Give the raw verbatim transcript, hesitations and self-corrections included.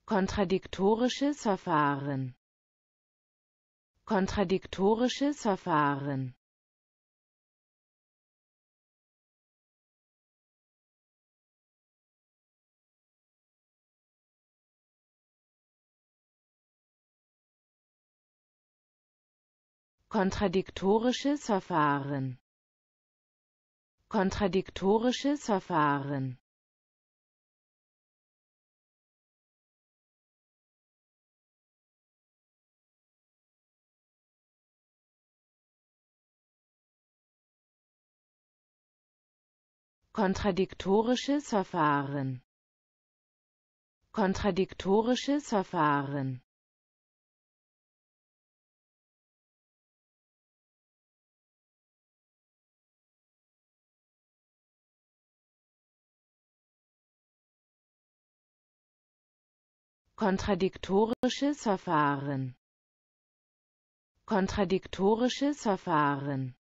kontradiktorisches Verfahren, kontradiktorisches Verfahren, kontradiktorisches Verfahren, kontradiktorisches Verfahren, kontradiktorisches Verfahren, kontradiktorisches Verfahren, kontradiktorisches Verfahren, kontradiktorisches Verfahren,